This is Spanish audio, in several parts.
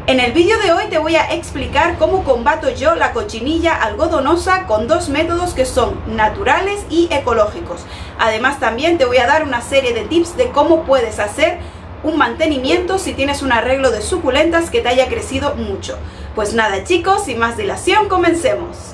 En el vídeo de hoy te voy a explicar cómo combato yo la cochinilla algodonosa con dos métodos que son naturales y ecológicos. Además también te voy a dar una serie de tips de cómo puedes hacer un mantenimiento si tienes un arreglo de suculentas que te haya crecido mucho. Pues nada chicos, sin más dilación, comencemos.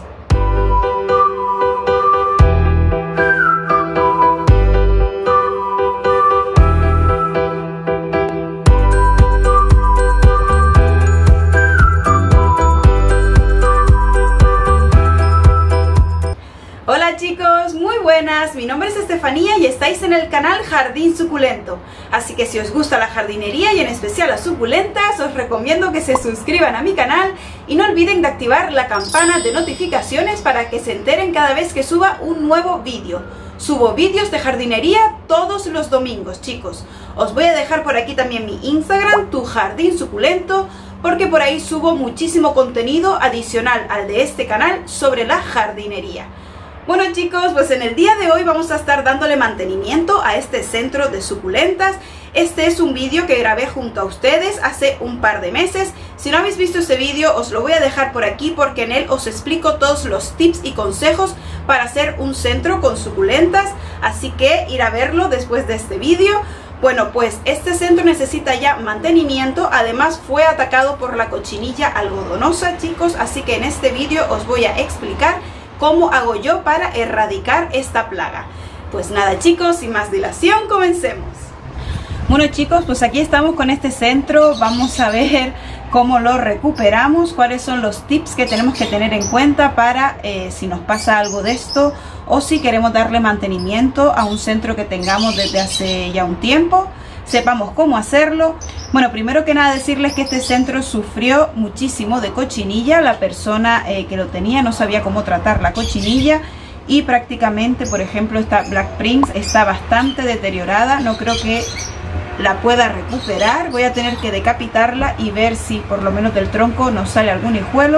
Hola chicos, muy buenas, mi nombre es Estefanía y estáis en el canal Jardín Suculento. Así que si os gusta la jardinería y en especial las suculentas, os recomiendo que se suscriban a mi canal y no olviden de activar la campana de notificaciones para que se enteren cada vez que suba un nuevo vídeo. Subo vídeos de jardinería todos los domingos chicos. Os voy a dejar por aquí también mi Instagram, Tu Jardín Suculento, porque por ahí subo muchísimo contenido adicional al de este canal sobre la jardinería. Bueno chicos, pues en el día de hoy vamos a estar dándole mantenimiento a este centro de suculentas. Este es un vídeo que grabé junto a ustedes hace un par de meses. Si no habéis visto ese vídeo os lo voy a dejar por aquí porque en él os explico todos los tips y consejos para hacer un centro con suculentas. Así que ir a verlo después de este vídeo. Bueno, pues este centro necesita ya mantenimiento, además fue atacado por la cochinilla algodonosa chicos, así que en este vídeo os voy a explicar cómo hago yo para erradicar esta plaga. Pues nada chicos, sin más dilación, comencemos. Bueno chicos, pues aquí estamos con este centro, vamos a ver cómo lo recuperamos, cuáles son los tips que tenemos que tener en cuenta para si nos pasa algo de esto o si queremos darle mantenimiento a un centro que tengamos desde hace ya un tiempo. Sepamos cómo hacerlo. Bueno, primero que nada decirles que este centro sufrió muchísimo de cochinilla. La persona que lo tenía no sabía cómo tratar la cochinilla y prácticamente, por ejemplo, esta Black Prince está bastante deteriorada. No creo que la pueda recuperar. Voy a tener que decapitarla y ver si por lo menos del tronco nos sale algún hijuelo.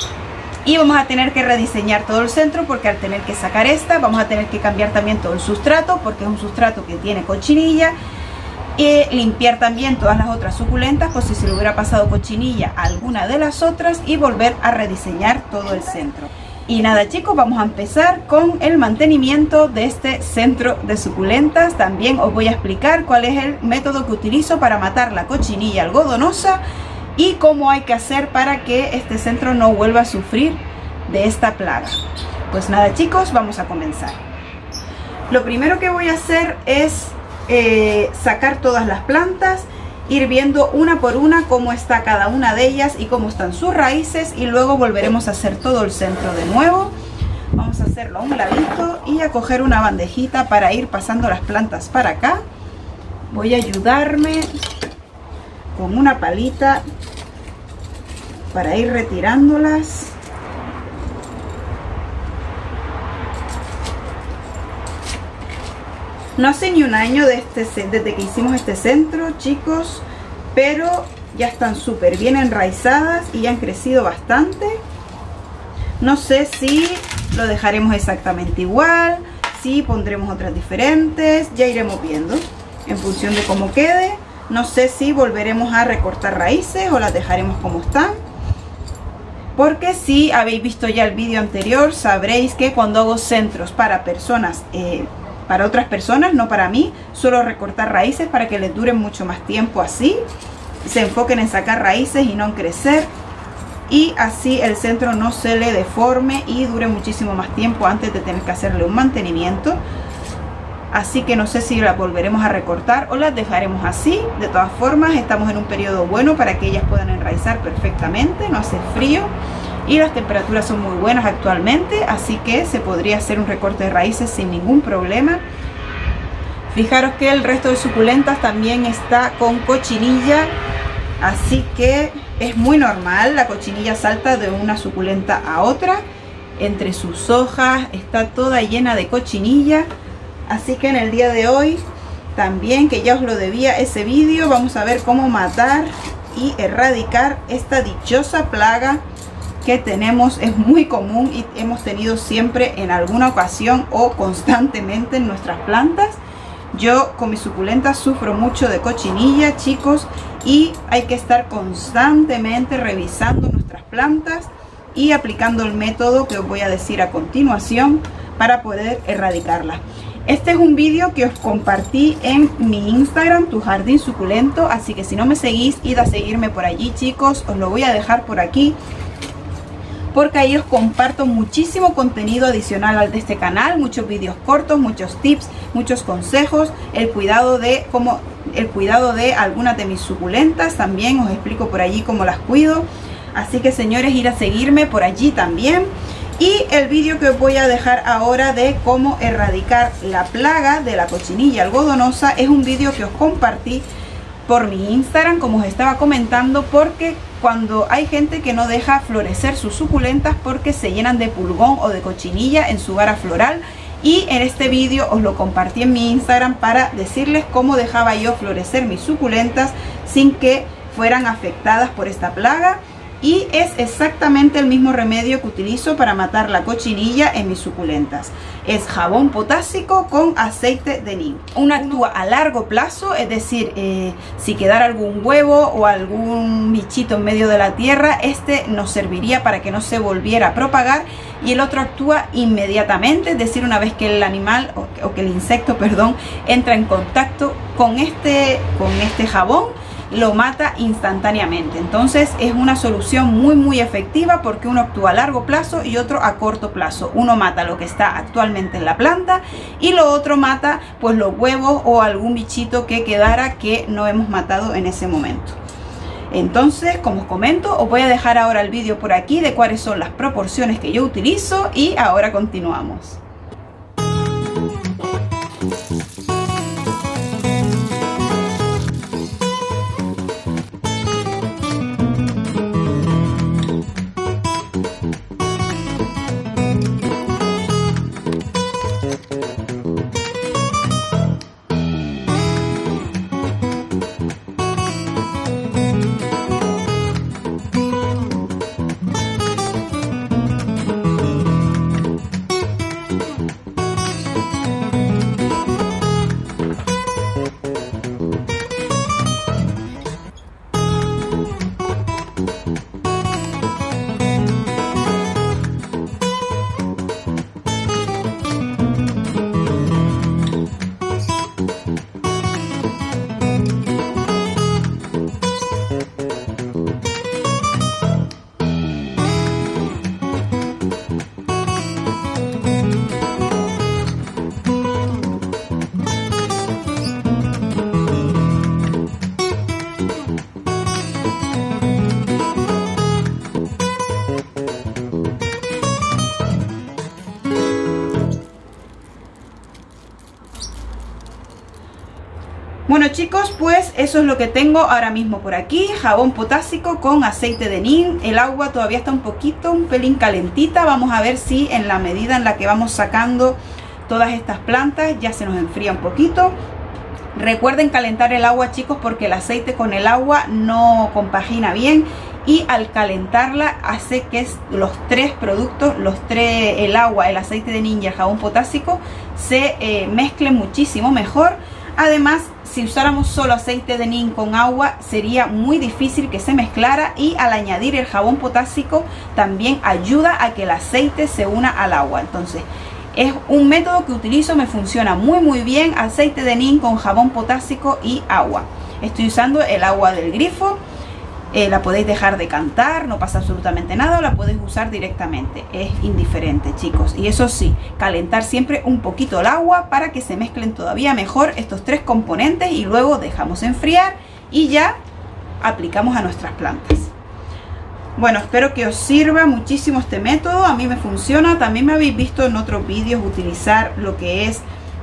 Y vamos a tener que rediseñar todo el centro porque al tener que sacar esta, vamos a tener que cambiar también todo el sustrato porque es un sustrato que tiene cochinilla. Y limpiar también todas las otras suculentas por si se le hubiera pasado cochinilla a alguna de las otras y volver a rediseñar todo el centro. Y nada chicos, vamos a empezar con el mantenimiento de este centro de suculentas. También os voy a explicar cuál es el método que utilizo para matar la cochinilla algodonosa y cómo hay que hacer para que este centro no vuelva a sufrir de esta plaga. Pues nada chicos, vamos a comenzar. Lo primero que voy a hacer es sacar todas las plantas, ir viendo una por una cómo está cada una de ellas y cómo están sus raíces y luego volveremos a hacer todo el centro de nuevo. Vamos a hacerlo a un ladito y a coger una bandejita para ir pasando las plantas para acá. Voy a ayudarme con una palita para ir retirándolas. No hace ni un año desde que hicimos este centro, chicos, pero ya están súper bien enraizadas y ya han crecido bastante. No sé si lo dejaremos exactamente igual, si pondremos otras diferentes, ya iremos viendo en función de cómo quede. No sé si volveremos a recortar raíces o las dejaremos como están. Porque si habéis visto ya el vídeo anterior, sabréis que cuando hago centros para personas, para otras personas, no para mí, suelo recortar raíces para que les duren mucho más tiempo así. Se enfoquen en sacar raíces y no en crecer. Y así el centro no se le deforme y dure muchísimo más tiempo antes de tener que hacerle un mantenimiento. Así que no sé si las volveremos a recortar o las dejaremos así. De todas formas, estamos en un periodo bueno para que ellas puedan enraizar perfectamente. No hace frío y las temperaturas son muy buenas actualmente, así que se podría hacer un recorte de raíces sin ningún problema. Fijaros que el resto de suculentas también está con cochinilla, así que es muy normal. La cochinilla salta de una suculenta a otra, entre sus hojas está toda llena de cochinilla. Así que en el día de hoy también, que ya os lo debía ese vídeo, vamos a ver cómo matar y erradicar esta dichosa plaga que tenemos. Es muy común y hemos tenido siempre en alguna ocasión o constantemente en nuestras plantas. Yo con mis suculentas sufro mucho de cochinilla, chicos, y hay que estar constantemente revisando nuestras plantas y aplicando el método que os voy a decir a continuación para poder erradicarlas. Este es un vídeo que os compartí en mi Instagram, Tu Jardín Suculento, así que si no me seguís, id a seguirme por allí, chicos. Os lo voy a dejar por aquí, porque ahí os comparto muchísimo contenido adicional al de este canal, muchos vídeos cortos, muchos tips, muchos consejos, el cuidado de algunas de mis suculentas. También os explico por allí cómo las cuido. Así que, señores, ir a seguirme por allí también. Y el vídeo que os voy a dejar ahora de cómo erradicar la plaga de la cochinilla algodonosa es un vídeo que os compartí por mi Instagram, como os estaba comentando, porque cuando hay gente que no deja florecer sus suculentas porque se llenan de pulgón o de cochinilla en su vara floral, y en este vídeo os lo compartí en mi Instagram para decirles cómo dejaba yo florecer mis suculentas sin que fueran afectadas por esta plaga. Y es exactamente el mismo remedio que utilizo para matar la cochinilla en mis suculentas. Es jabón potásico con aceite de neem. Uno actúa a largo plazo, es decir, si quedara algún huevo o algún bichito en medio de la tierra, este nos serviría para que no se volviera a propagar. Y el otro actúa inmediatamente, es decir, una vez que el animal o que el insecto, perdón, entra en contacto con este jabón, lo mata instantáneamente. Entonces es una solución muy efectiva, porque uno actúa a largo plazo y otro a corto plazo. Uno mata lo que está actualmente en la planta y lo otro mata pues los huevos o algún bichito que quedara que no hemos matado en ese momento. Entonces, como os comento, os voy a dejar ahora el vídeo por aquí de cuáles son las proporciones que yo utilizo, y ahora continuamos. Bueno, chicos, pues eso es lo que tengo ahora mismo por aquí. Jabón potásico con aceite de neem. El agua todavía está un pelín calentita. Vamos a ver si en la medida en la que vamos sacando todas estas plantas ya se nos enfría un poquito. Recuerden calentar el agua, chicos, porque el aceite con el agua no compagina bien, y al calentarla hace que los tres productos, el agua, el aceite de neem y el jabón potásico, se mezclen muchísimo mejor. Además, si usáramos solo aceite de neem con agua, sería muy difícil que se mezclara, y al añadir el jabón potásico también ayuda a que el aceite se una al agua. Entonces, es un método que utilizo, me funciona muy bien, aceite de neem con jabón potásico y agua. Estoy usando el agua del grifo. La podéis dejar de cantar, no pasa absolutamente nada, o la podéis usar directamente, es indiferente, chicos. Y eso sí, calentar siempre un poquito el agua para que se mezclen todavía mejor estos tres componentes, y luego dejamos enfriar y ya aplicamos a nuestras plantas. Bueno, espero que os sirva muchísimo este método, a mí me funciona. También me habéis visto en otros vídeos utilizar lo que es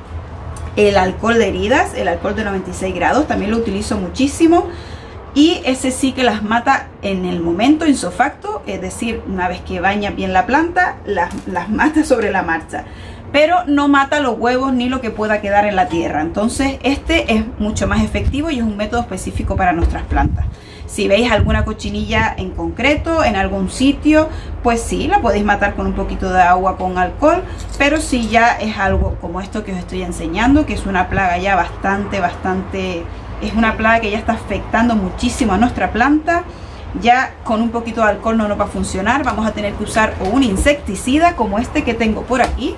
el alcohol de heridas, el alcohol de 96 grados, también lo utilizo muchísimo. Y ese sí que las mata en el momento insofacto, es decir, una vez que baña bien la planta, las mata sobre la marcha. Pero no mata los huevos ni lo que pueda quedar en la tierra. Entonces este es mucho más efectivo y es un método específico para nuestras plantas. Si veis alguna cochinilla en concreto en algún sitio, pues sí, la podéis matar con un poquito de agua con alcohol. Pero si ya es algo como esto que os estoy enseñando, que es una plaga ya bastante, es una plaga que ya está afectando muchísimo a nuestra planta, ya con un poquito de alcohol no nos va a funcionar. Vamos a tener que usar o un insecticida como este que tengo por aquí.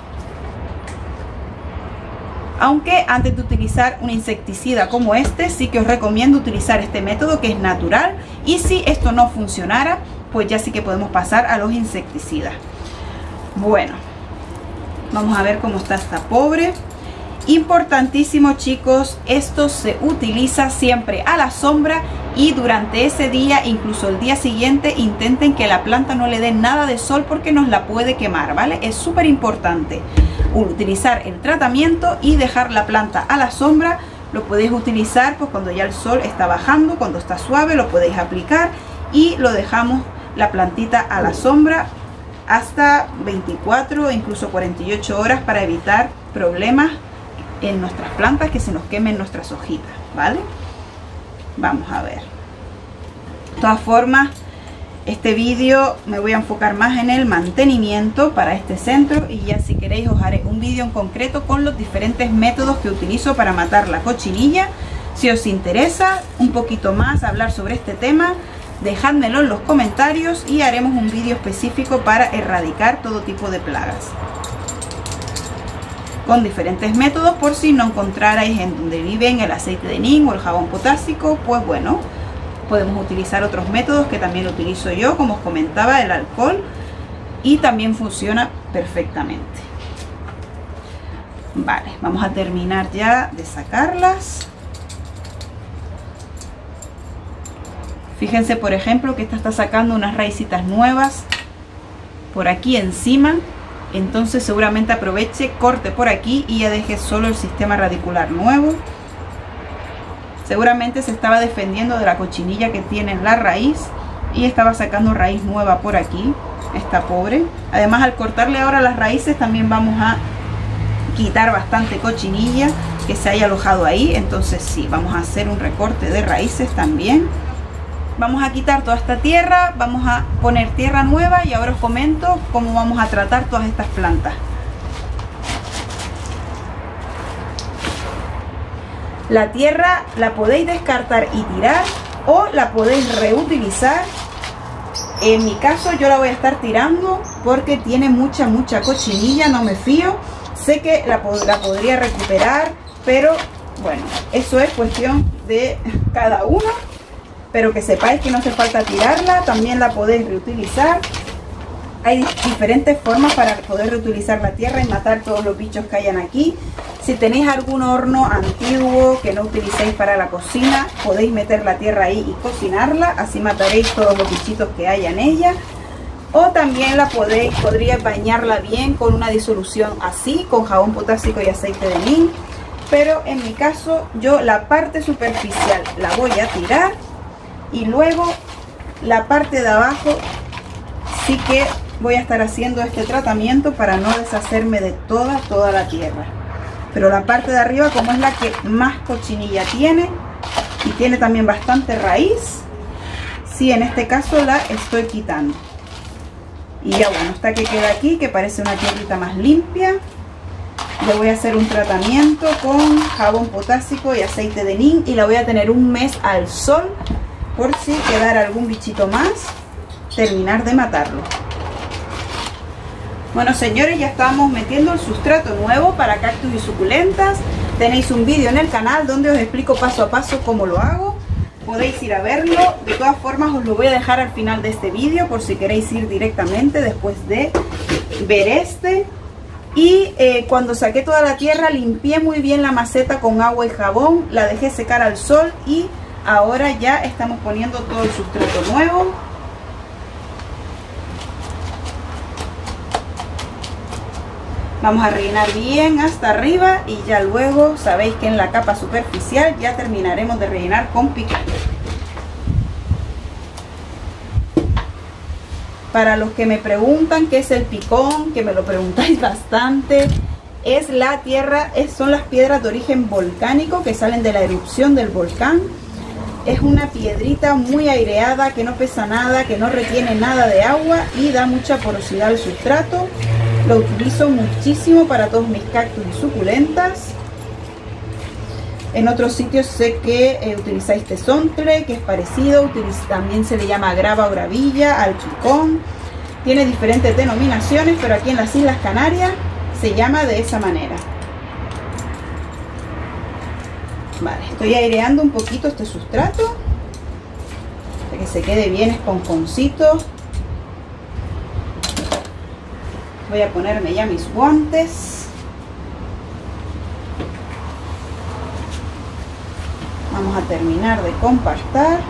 Aunque antes de utilizar un insecticida como este, sí que os recomiendo utilizar este método que es natural. Y si esto no funcionara, pues ya sí que podemos pasar a los insecticidas. Bueno, vamos a ver cómo está esta pobre. Importantísimo, chicos, esto se utiliza siempre a la sombra y durante ese día, incluso el día siguiente, intenten que la planta no le dé nada de sol porque nos la puede quemar, ¿vale? Es súper importante utilizar el tratamiento y dejar la planta a la sombra. Lo podéis utilizar pues cuando ya el sol está bajando, cuando está suave, lo podéis aplicar y lo dejamos la plantita a la sombra hasta 24 o incluso 48 horas para evitar problemas en nuestras plantas, que se nos quemen nuestras hojitas, ¿vale? Vamos a ver. De todas formas, este vídeo me voy a enfocar más en el mantenimiento para este centro, y ya si queréis os haré un vídeo en concreto con los diferentes métodos que utilizo para matar la cochinilla. Si os interesa un poquito más hablar sobre este tema, dejádmelo en los comentarios y haremos un vídeo específico para erradicar todo tipo de plagas con diferentes métodos. Por si no encontrarais en donde viven el aceite de neem o el jabón potásico, pues bueno, podemos utilizar otros métodos que también utilizo yo, como os comentaba, el alcohol, y también funciona perfectamente. Vale, vamos a terminar ya de sacarlas. Fíjense, por ejemplo, que esta está sacando unas raícitas nuevas por aquí encima. Entonces seguramente aproveche, corte por aquí y ya deje solo el sistema radicular nuevo. Seguramente se estaba defendiendo de la cochinilla que tiene en la raíz y estaba sacando raíz nueva por aquí, esta pobre. Además, al cortarle ahora las raíces también vamos a quitar bastante cochinilla que se haya alojado ahí. Entonces sí, vamos a hacer un recorte de raíces también. Vamos a quitar toda esta tierra, vamos a poner tierra nueva y ahora os comento cómo vamos a tratar todas estas plantas. La tierra la podéis descartar y tirar, o la podéis reutilizar. En mi caso yo la voy a estar tirando porque tiene mucha cochinilla, no me fío. Sé que la podría recuperar, pero bueno, eso es cuestión de cada uno. Pero que sepáis que no hace falta tirarla, también la podéis reutilizar. Hay diferentes formas para poder reutilizar la tierra y matar todos los bichos que hayan aquí. Si tenéis algún horno antiguo que no utilicéis para la cocina, podéis meter la tierra ahí y cocinarla, así mataréis todos los bichitos que haya en ella. O también podríais bañarla bien con una disolución así, con jabón potásico y aceite de neem. Pero en mi caso, yo la parte superficial la voy a tirar. Y luego la parte de abajo sí que voy a estar haciendo este tratamiento para no deshacerme de toda la tierra. Pero la parte de arriba, como es la que más cochinilla tiene y tiene también bastante raíz, sí, en este caso la estoy quitando. Y ya bueno, esta que queda aquí, que parece una tierrita más limpia, le voy a hacer un tratamiento con jabón potásico y aceite de neem y la voy a tener un mes al sol. Por si quedara algún bichito más, terminar de matarlo. Bueno, señores, ya estamos metiendo el sustrato nuevo para cactus y suculentas. Tenéis un vídeo en el canal donde os explico paso a paso cómo lo hago. Podéis ir a verlo. De todas formas, os lo voy a dejar al final de este vídeo por si queréis ir directamente después de ver este. Y cuando saqué toda la tierra, limpié muy bien la maceta con agua y jabón. La dejé secar al sol y ahora ya estamos poniendo todo el sustrato nuevo. Vamos a rellenar bien hasta arriba y ya luego sabéis que en la capa superficial ya terminaremos de rellenar con picón. Para los que me preguntan qué es el picón, que me lo preguntáis bastante, es la tierra, son las piedras de origen volcánico que salen de la erupción del volcán. Es una piedrita muy aireada, que no pesa nada, que no retiene nada de agua y da mucha porosidad al sustrato. Lo utilizo muchísimo para todos mis cactus y suculentas. En otros sitios sé que utilizáis tesontle, que es parecido, también se le llama grava o gravilla, al picón. Tiene diferentes denominaciones, pero aquí en las Islas Canarias se llama de esa manera. Vale, estoy aireando un poquito este sustrato para que se quede bien esponjoncito. Voy a ponerme ya mis guantes. Vamos a terminar de compactar.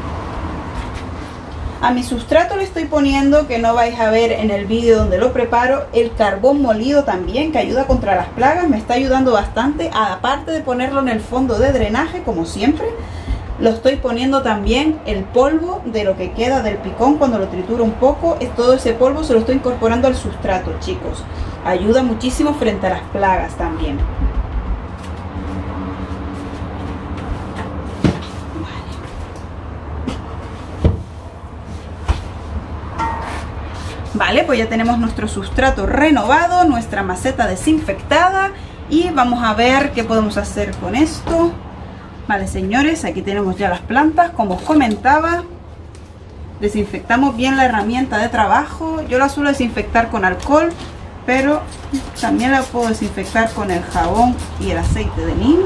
A mi sustrato le estoy poniendo, que no vais a ver en el vídeo donde lo preparo, el carbón molido también, que ayuda contra las plagas. Me está ayudando bastante, aparte de ponerlo en el fondo de drenaje como siempre. Lo estoy poniendo también el polvo de lo que queda del picón cuando lo trituro un poco. Todo ese polvo se lo estoy incorporando al sustrato, chicos. Ayuda muchísimo frente a las plagas también. Vale, pues ya tenemos nuestro sustrato renovado, nuestra maceta desinfectada y vamos a ver qué podemos hacer con esto. Vale, señores, aquí tenemos ya las plantas, como os comentaba. Desinfectamos bien la herramienta de trabajo. Yo la suelo desinfectar con alcohol, pero también la puedo desinfectar con el jabón y el aceite de neem.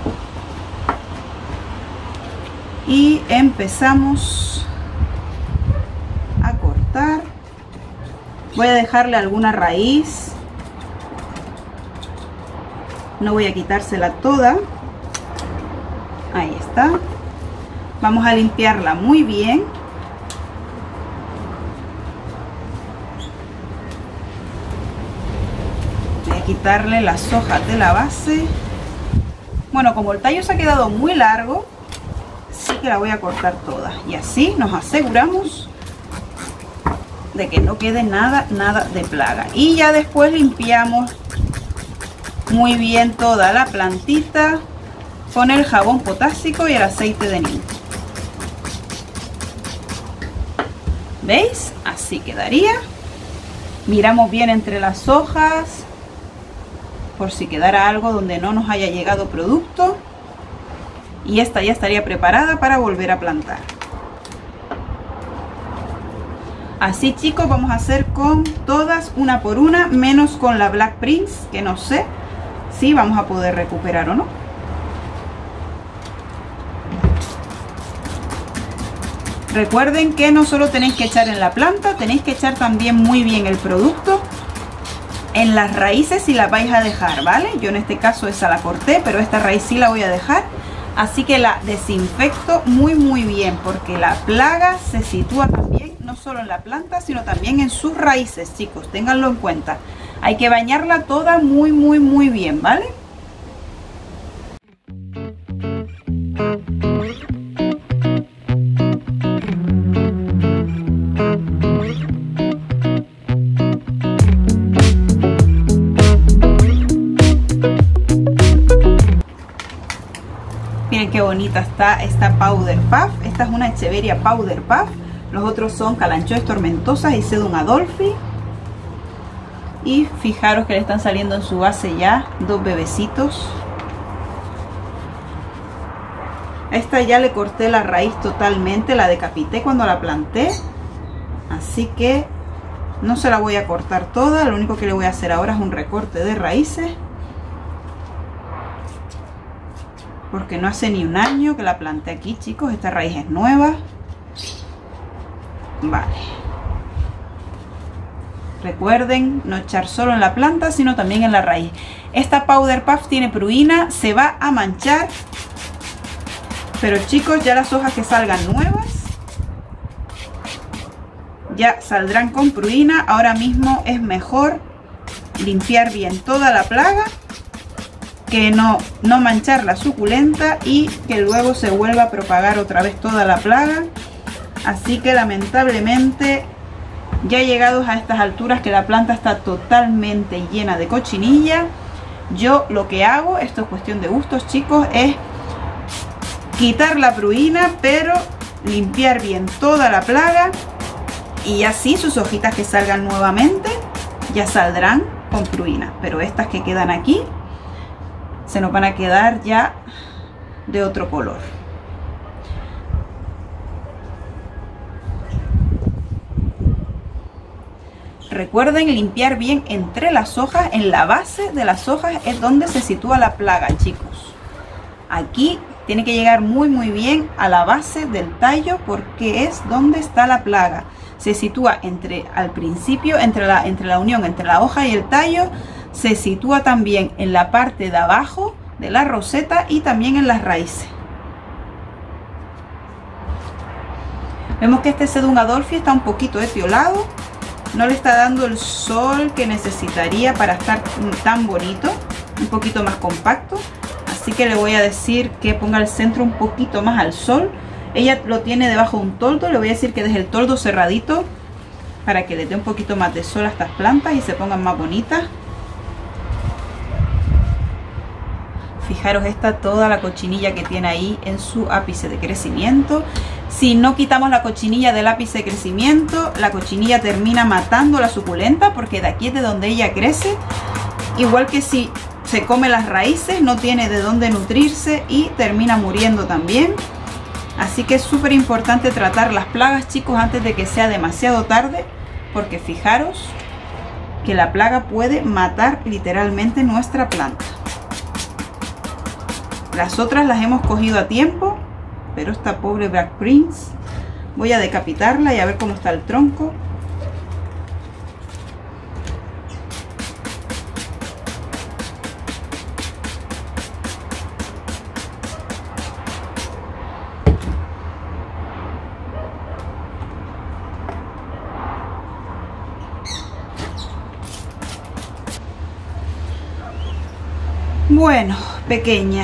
Y empezamos a cortar. Voy a dejarle alguna raíz, no voy a quitársela toda. Ahí está. Vamos a limpiarla muy bien. Voy a quitarle las hojas de la base. Bueno, como el tallo se ha quedado muy largo, sí que la voy a cortar toda. Y así nos aseguramos de que no quede nada de plaga. Y ya después limpiamos muy bien toda la plantita con el jabón potásico y el aceite de neem. ¿Veis? Así quedaría. Miramos bien entre las hojas por si quedara algo donde no nos haya llegado producto. Y esta ya estaría preparada para volver a plantar. Así, chicos, vamos a hacer con todas una por una, menos con la Black Prince, que no sé si vamos a poder recuperar o no. Recuerden que no solo tenéis que echar en la planta, tenéis que echar también muy bien el producto en las raíces si las vais a dejar, ¿vale? Yo en este caso esa la corté, pero esta raíz sí la voy a dejar. Así que la desinfecto muy bien, porque la plaga se sitúa también no solo en la planta, sino también en sus raíces, chicos. Ténganlo en cuenta. Hay que bañarla toda muy bien, ¿vale? Miren qué bonita está esta Powder Puff. Esta es una Echeveria Powder Puff. Los otros son Kalanchoes tormentosas y Sedum Adolphi. Y fijaros que le están saliendo en su base ya dos bebecitos. A esta ya le corté la raíz totalmente, la decapité cuando la planté. Así que no se la voy a cortar toda. Lo único que le voy a hacer ahora es un recorte de raíces. Porque no hace ni un año que la planté aquí, chicos. Esta raíz es nueva. Vale. Recuerden no echar solo en la planta, sino también en la raíz. Esta Powder Puff tiene pruina, se va a manchar. Pero chicos, ya las hojas que salgan nuevas ya saldrán con pruina. Ahora mismo es mejor limpiar bien toda la plaga, que no manchar la suculenta y que luego se vuelva a propagar otra vez toda la plaga. Así que lamentablemente ya llegados a estas alturas que la planta está totalmente llena de cochinilla, yo lo que hago, esto es cuestión de gustos, chicos, es quitar la pruina, pero limpiar bien toda la plaga, y así sus hojitas que salgan nuevamente ya saldrán con pruina, pero estas que quedan aquí se nos van a quedar ya de otro color. Recuerden limpiar bien entre las hojas. En la base de las hojas es donde se sitúa la plaga, chicos. Aquí tiene que llegar muy bien a la base del tallo, porque es donde está la plaga. Se sitúa al principio, entre la unión entre la hoja y el tallo. Se sitúa también en la parte de abajo de la roseta y también en las raíces. Vemos que este Sedum Adolphi está un poquito etiolado. No le está dando el sol que necesitaría para estar tan bonito, un poquito más compacto. Así que le voy a decir que ponga el centro un poquito más al sol. Ella lo tiene debajo de un toldo. Le voy a decir que deje el toldo cerradito para que le dé un poquito más de sol a estas plantas y se pongan más bonitas. Fijaros toda la cochinilla que tiene ahí en su ápice de crecimiento. Si no quitamos la cochinilla del ápice de crecimiento, la cochinilla termina matando la suculenta, porque de aquí es de donde ella crece. Igual que si se come las raíces, no tiene de dónde nutrirse y termina muriendo también. Así que es súper importante tratar las plagas, chicos, antes de que sea demasiado tarde, porque fijaros que la plaga puede matar literalmente nuestra planta. Las otras las hemos cogido a tiempo, pero esta pobre Black Prince voy a decapitarla y a ver cómo está el tronco. Bueno, pequeña,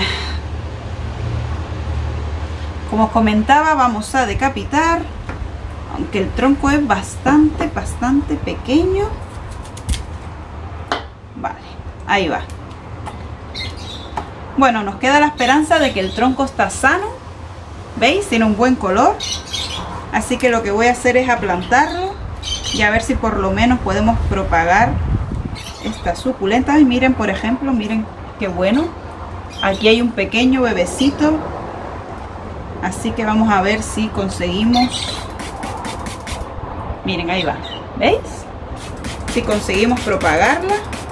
como os comentaba, vamos a decapitar, aunque el tronco es bastante pequeño. Vale, ahí va. Bueno, nos queda la esperanza de que el tronco está sano. ¿Veis? Tiene un buen color. Así que lo que voy a hacer es aplantarlo y a ver si por lo menos podemos propagar estas suculentas. Y miren, por ejemplo, miren qué bueno. Aquí hay un pequeño bebecito. Así que vamos a ver si conseguimos. Miren, ahí va. ¿Veis? Si conseguimos propagarla.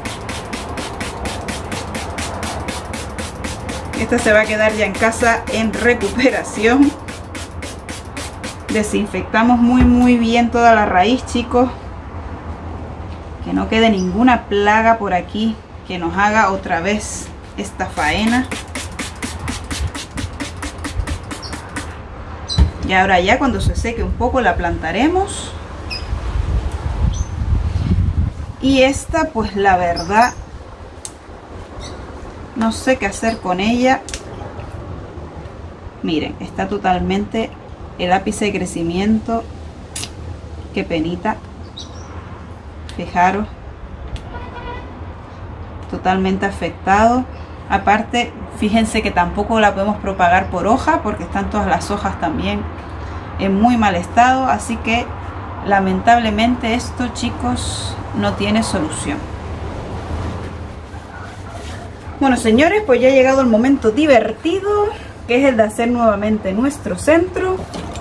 Esta se va a quedar ya en casa en recuperación. Desinfectamos muy bien toda la raíz, chicos. Que no quede ninguna plaga por aquí que nos haga otra vez esta faena. Y ahora ya cuando se seque un poco la plantaremos. Y esta, pues la verdad, no sé qué hacer con ella. Miren, está totalmente el ápice de crecimiento. Qué penita. Fijaros. Totalmente afectado. Aparte, fíjense que tampoco la podemos propagar por hoja, porque están todas las hojas también en muy mal estado. Así que lamentablemente esto, chicos, no tiene solución. Bueno, señores, pues ya ha llegado el momento divertido, que es el de hacer nuevamente nuestro centro.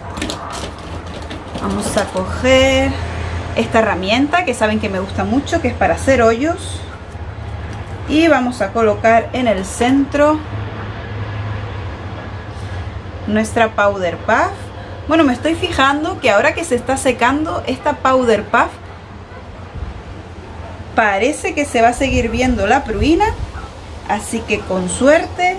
Vamos a coger esta herramienta que saben que me gusta mucho, que es para hacer hoyos. Y vamos a colocar en el centro nuestra Powder Puff. Bueno, me estoy fijando que ahora que se está secando esta Powder Puff, parece que se va a seguir viendo la pruina. Así que con suerte.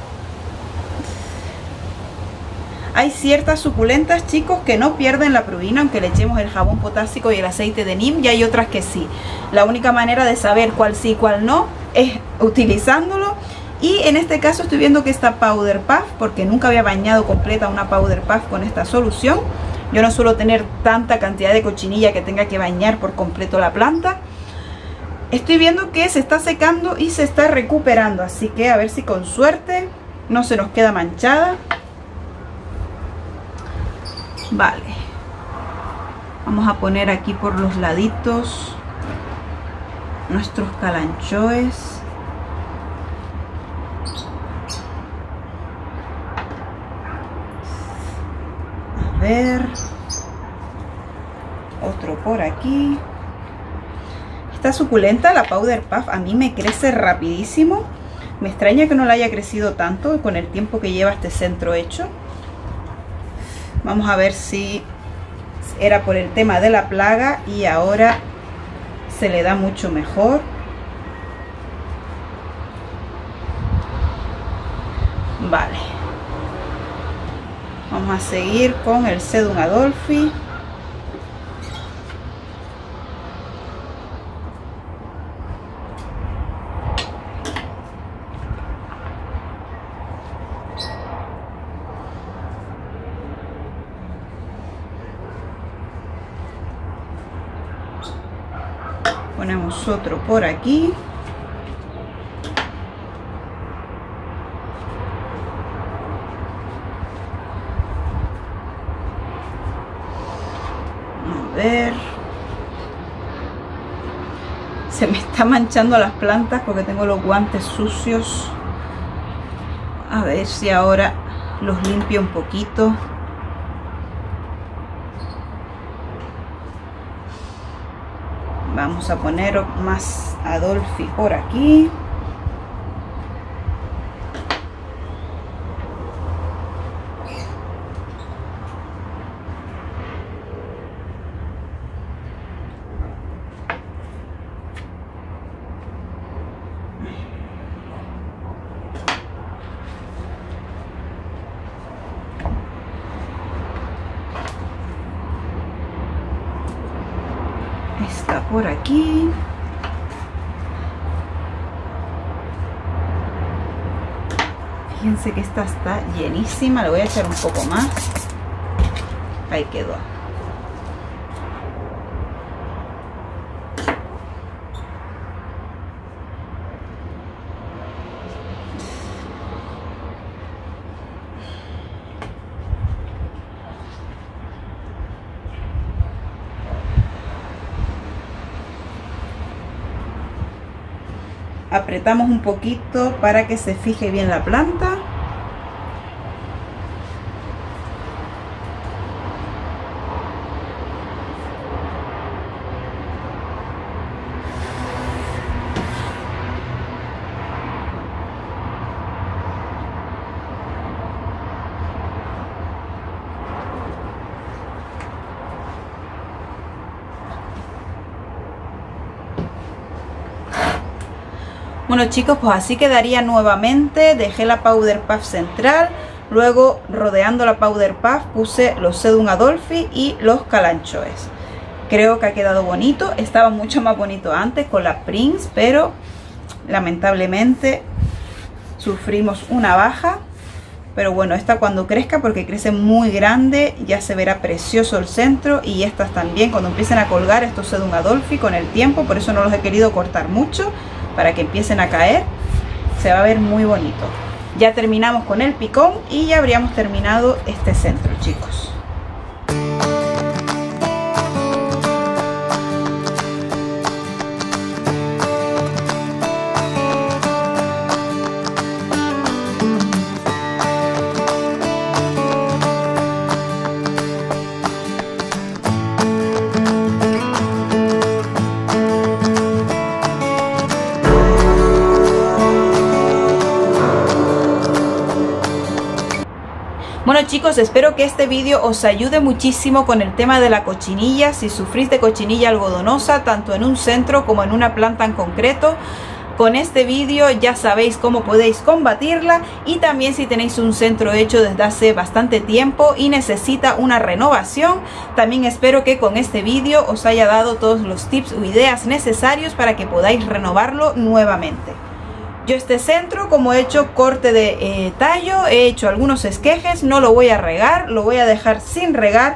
Hay ciertas suculentas, chicos, que no pierden la pruina aunque le echemos el jabón potásico y el aceite de neem, y hay otras que sí. La única manera de saber cuál sí y cuál no es utilizándolo. Y en este caso estoy viendo que esta Powder Puff, porque nunca había bañado completa una Powder Puff con esta solución. Yo no suelo tener tanta cantidad de cochinilla que tenga que bañar por completo la planta. Estoy viendo que se está secando y se está recuperando, así que a ver si con suerte no se nos queda manchada. Vale, vamos a poner aquí por los laditos nuestros calanchoes. A ver, otro por aquí. Esta suculenta, la Powder Puff, a mí me crece rapidísimo. Me extraña que no la haya crecido tanto con el tiempo que lleva este centro hecho. Vamos a ver si era por el tema de la plaga y ahora se le da mucho mejor. Vale. Vamos a seguir con el Sedum Adolphi. Ponemos otro por aquí. A ver. Se me está manchando las plantas porque tengo los guantes sucios. A ver si ahora los limpio un poquito. Vamos a poner más Adolphi por aquí. Está por aquí. Fíjense que esta está llenísima. Le voy a echar un poco más. Ahí quedó. Apretamos un poquito para que se fije bien la planta. Bueno chicos, pues así quedaría nuevamente. Dejé la Powder Puff central, luego rodeando la Powder Puff puse los Sedum Adolphi y los calanchoes. Creo que ha quedado bonito. Estaba mucho más bonito antes con la Prince, pero lamentablemente sufrimos una baja. Pero bueno, esta cuando crezca, porque crece muy grande, ya se verá precioso el centro. Y estas también, cuando empiecen a colgar estos Sedum Adolphi con el tiempo, por eso no los he querido cortar mucho, para que empiecen a caer, se va a ver muy bonito. Ya terminamos con el picón y ya habríamos terminado este centro, chicos. Bueno chicos, espero que este vídeo os ayude muchísimo con el tema de la cochinilla. Si sufrís de cochinilla algodonosa, tanto en un centro como en una planta en concreto, con este vídeo ya sabéis cómo podéis combatirla. Y también si tenéis un centro hecho desde hace bastante tiempo y necesita una renovación, también espero que con este vídeo os haya dado todos los tips o ideas necesarios para que podáis renovarlo nuevamente. Yo este centro, como he hecho corte de tallo, he hecho algunos esquejes, no lo voy a regar, lo voy a dejar sin regar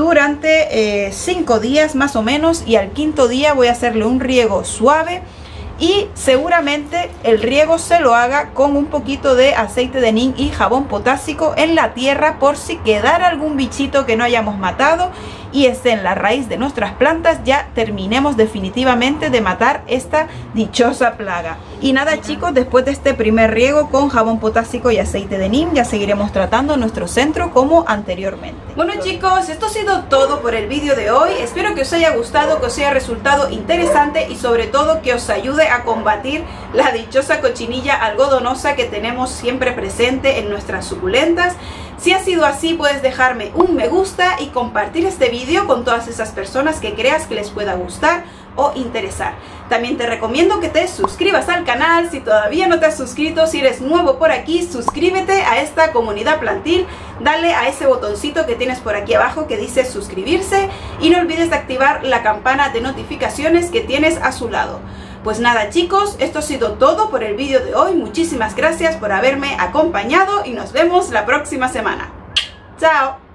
durante 5 días más o menos, y al quinto día voy a hacerle un riego suave y seguramente el riego se lo haga con un poquito de aceite de neem y jabón potásico en la tierra, por si quedara algún bichito que no hayamos matado y esté en la raíz de nuestras plantas, ya terminemos definitivamente de matar esta dichosa plaga. Y nada chicos, después de este primer riego con jabón potásico y aceite de neem, ya seguiremos tratando nuestro centro como anteriormente. Bueno chicos, esto ha sido todo por el vídeo de hoy. Espero que os haya gustado, que os haya resultado interesante y sobre todo que os ayude a combatir la dichosa cochinilla algodonosa que tenemos siempre presente en nuestras suculentas. Si ha sido así, puedes dejarme un me gusta y compartir este vídeo con todas esas personas que creas que les pueda gustar o interesar. También te recomiendo que te suscribas al canal si todavía no te has suscrito. Si eres nuevo por aquí, suscríbete a esta comunidad plantil, dale a ese botoncito que tienes por aquí abajo que dice suscribirse y no olvides de activar la campana de notificaciones que tienes a su lado. Pues nada chicos, esto ha sido todo por el vídeo de hoy. Muchísimas gracias por haberme acompañado y nos vemos la próxima semana. ¡Chao!